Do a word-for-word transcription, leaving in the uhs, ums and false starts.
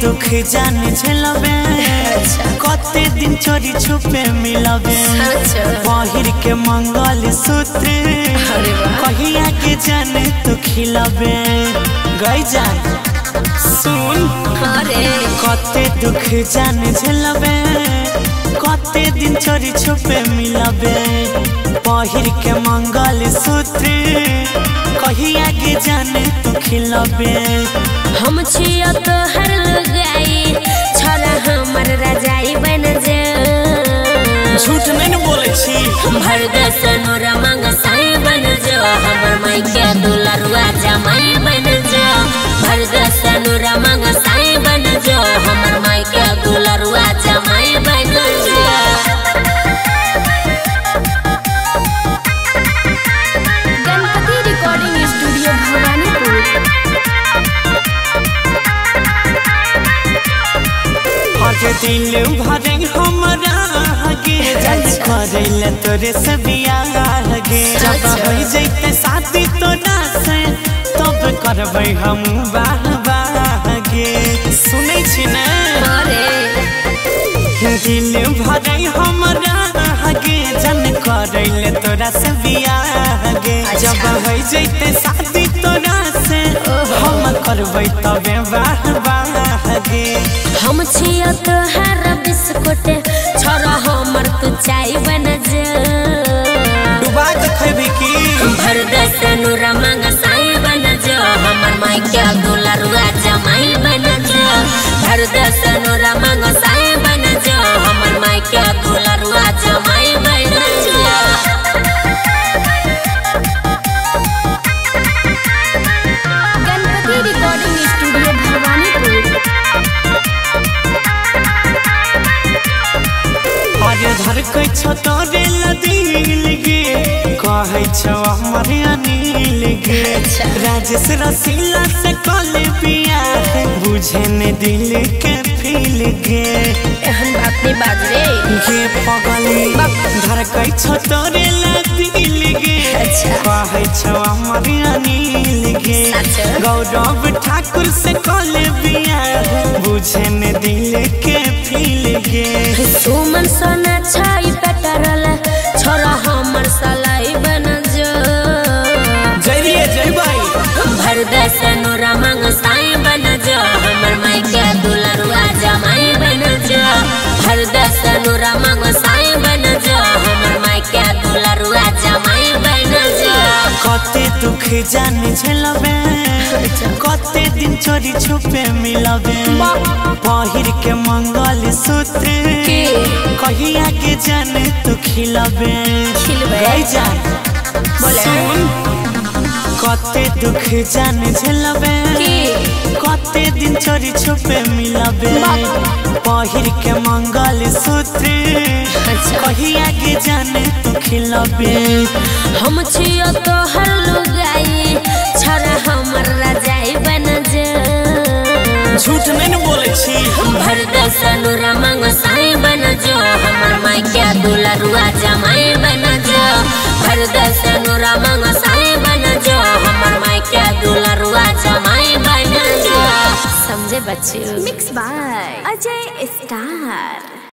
दुख जान झेलबे कते दिन चोरी छुपे मिलबे पहिर के मंगल सूत्र कहिया के जान तू खिलबे गई जान सुन कते दुख जान झेलबे कते दिन चोरी छुपे मिलबे पहिर के मंगल सूत्र कहिया के जान तू खिलबे हम छियो तोहर लुगाई छोरा हमर रजाई बन जा झूठ नहीं बोले छी भर दस नोरा मांग साई बन जा हमर माई के दुलरुआ जमाई बन जा भर दस नोरा मांग साई बन जा हमर माई के दुलरुआ जमाई बन जा गणपति रिकॉर्डिंग स्टूडियो भवानीपुर के दिल भरे हमरा हगे जल करैले तोरे से बियाह गे जब हो जइते शादी तोरा से तब करबै हम बाह बाह गे सुनै छी ने दिल भरे हमरा हगे जल करैले तोरा से बियाह गे जब हो जइते शादी तोरा से हम करबै तबे बाह बाह गे हम छियो तोहर बिस्कुट छोरा हमर तू चाय बन जा डुबा के खैबी की भर दस नूरा मांग साई बन जा हमर माई के दुलरुआ जमाई बन जा भर दस नूरा मांग साई बन जा हमर माई के दुलरुआ जमाई बन जा गणपति रिकॉर्डिंग स्टूडियो भवानीपुर धर कह तोरे दिल गे कहे हमर अनिल गे राजेश रसीला से कल पिया बुझे ने दिल के फील गे एहन बात नहीं बाज रे गे पगली धर कह तोरे दिल गे कहे हमर अनिल गे गौरव ठाकुर से कल पिया बुझे ने दिल के फील गे सुमन सोना छाई पेटरल छोरा हमर सलाई बन जा जरिए जय भाई भर दस नूरा मांग साई बन जा हमर माई के दुलरुआ जमाई बन जा भर दस नूरा मांग साई बन जा हमर माई के दुलरुआ जमाई बन जा कते दुख जान झेलबे कते दिन चोरी छुपे मिलबे पहिर के मंगल सूत्र कहिया के जान तू खिलबे गई जान सुन कते दुख जान झेलबे कते दिन चोरी छुपे मिलबे पहिर के मंगल सूत्र कहिया के जान तू खिलबे हम छियो तोहर लुगाई छोरा हमर रजाई बन जा झूठ नहीं बोले छी भर दस नूरा मांग साई बन जा हमर माई के दुलरुआ जमाई बन जा भर दस नूरा मांग साई बन जा हमर माई के दुलरुआ जमाई बन जा समझे बच्चे। Mix by Ajay star.